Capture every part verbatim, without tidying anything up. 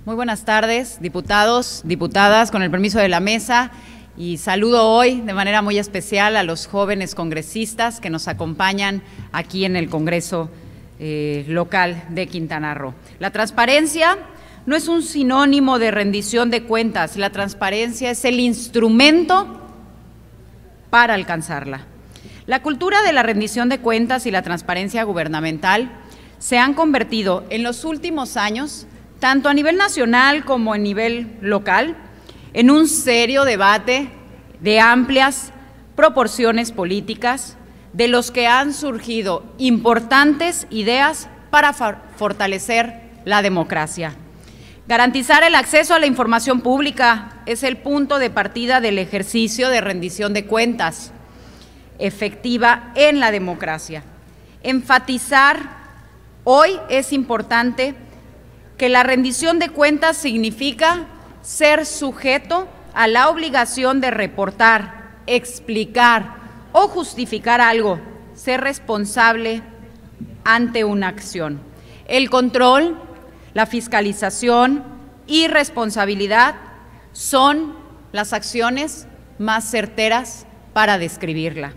Muy buenas tardes, diputados, diputadas, con el permiso de la mesa, y saludo hoy de manera muy especial a los jóvenes congresistas que nos acompañan aquí en el Congreso eh, local de Quintana Roo. La transparencia no es un sinónimo de rendición de cuentas, la transparencia es el instrumento para alcanzarla. La cultura de la rendición de cuentas y la transparencia gubernamental se han convertido en los últimos años, tanto a nivel nacional como a nivel local, en un serio debate de amplias proporciones políticas, de los que han surgido importantes ideas para fortalecer la democracia. Garantizar el acceso a la información pública es el punto de partida del ejercicio de rendición de cuentas efectiva en la democracia. Enfatizar hoy es importante que la rendición de cuentas significa ser sujeto a la obligación de reportar, explicar o justificar algo, ser responsable ante una acción. El control, la fiscalización y responsabilidad son las acciones más certeras para describirla.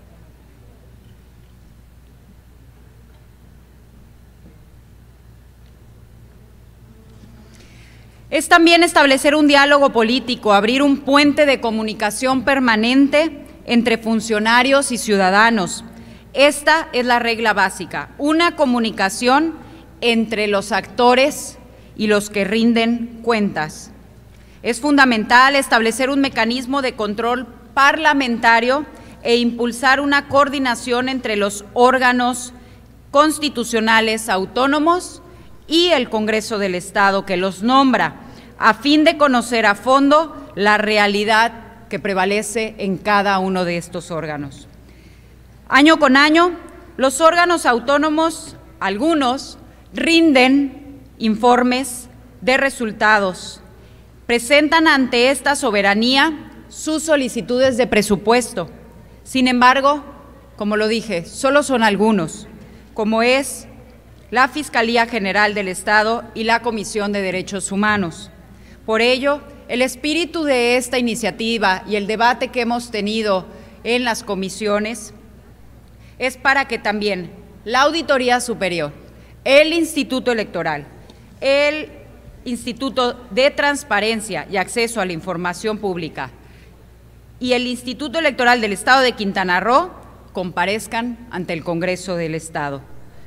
Es también establecer un diálogo político, abrir un puente de comunicación permanente entre funcionarios y ciudadanos. Esta es la regla básica, una comunicación entre los actores y los que rinden cuentas. Es fundamental establecer un mecanismo de control parlamentario e impulsar una coordinación entre los órganos constitucionales autónomos y el Congreso del Estado que los nombra, a fin de conocer a fondo la realidad que prevalece en cada uno de estos órganos. Año con año, los órganos autónomos, algunos, rinden informes de resultados, presentan ante esta soberanía sus solicitudes de presupuesto. Sin embargo, como lo dije, solo son algunos, como es la Fiscalía General del Estado y la Comisión de Derechos Humanos. Por ello, el espíritu de esta iniciativa y el debate que hemos tenido en las comisiones es para que también la Auditoría Superior, el Instituto Electoral, el Instituto de Transparencia y Acceso a la Información Pública y el Instituto Electoral del Estado de Quintana Roo comparezcan ante el Congreso del Estado.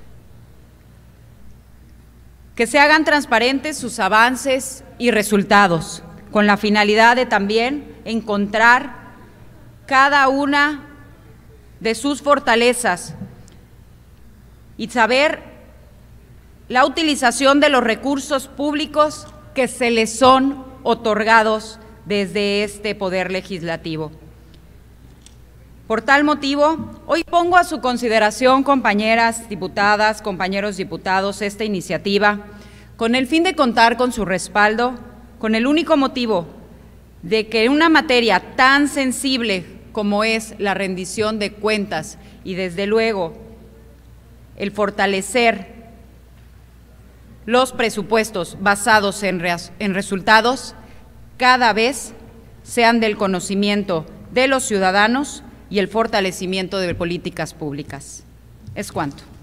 Que se hagan transparentes sus avances y resultados, con la finalidad de también encontrar cada una de sus fortalezas y saber la utilización de los recursos públicos que se les son otorgados desde este Poder Legislativo. Por tal motivo, hoy pongo a su consideración, compañeras diputadas, compañeros diputados, esta iniciativa con el fin de contar con su respaldo, con el único motivo de que en una materia tan sensible como es la rendición de cuentas y desde luego el fortalecer los presupuestos basados en, en resultados, cada vez sean del conocimiento de los ciudadanos y el fortalecimiento de políticas públicas. Es cuanto.